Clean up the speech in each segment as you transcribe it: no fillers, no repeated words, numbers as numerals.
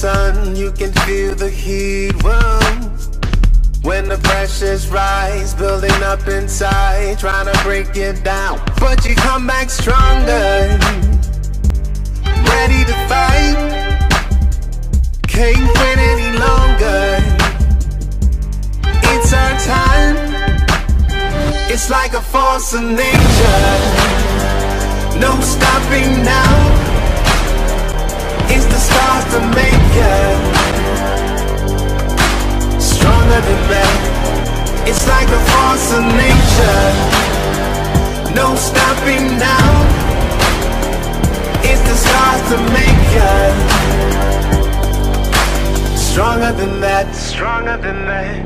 sun, you can feel the heat. Whoa. When the pressures rise, building up inside, trying to break it down, but you come back stronger, ready to fight. Can't wait any longer. It's our time. It's like a force of nature. No stopping now. It's the stars to make you stronger than that. It's like a force of nature. No stopping now. It's the stars to make you stronger than that. Stronger than that.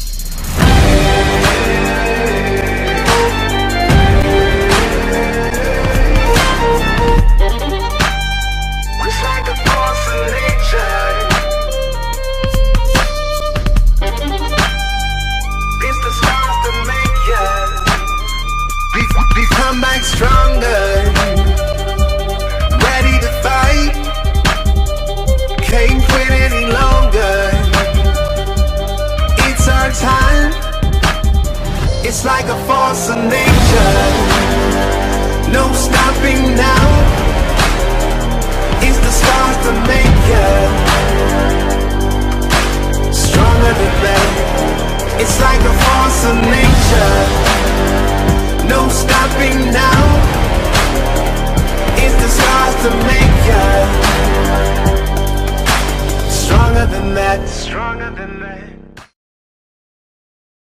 It's like a force of nature. It's the stars that make you become back stronger, ready to fight. Can't quit any longer. It's our time. It's like a force of nature. No stopping now. It's the stars to make you stronger than that. It's like a force of nature. No stopping now. It's the stars to make you stronger than that. Stronger than that.